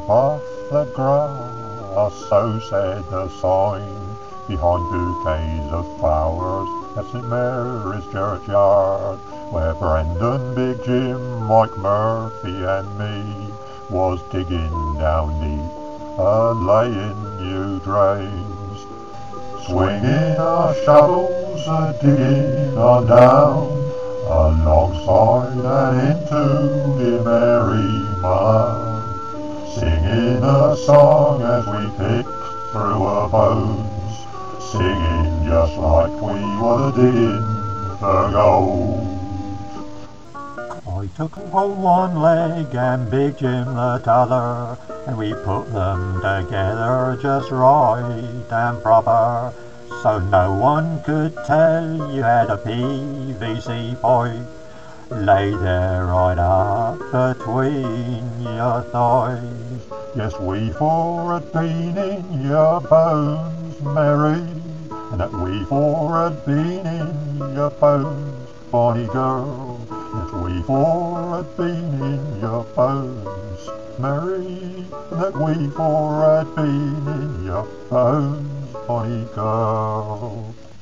off the grass, so said the sign, behind bouquets of flowers at St Mary's churchyard, where Brendan, Big Jim, Mike Murphy and me was digging down deep and laying new drains, swinging our shovels and digging on down alongside and into the merry mud, singing a song as we picked through our bones, singing just like we were digging for gold. I took hold one leg and Big Jim the t'other, and we put them together just right and proper, so no one could tell you had a PVC pipe laid there right up between your thighs. Yes, we four had been in your bones, Mary, and that we four had been in your bones, bonny girl. Yes, we four had been in your bones, Mary, and that we four had been in your bones, bonny girl.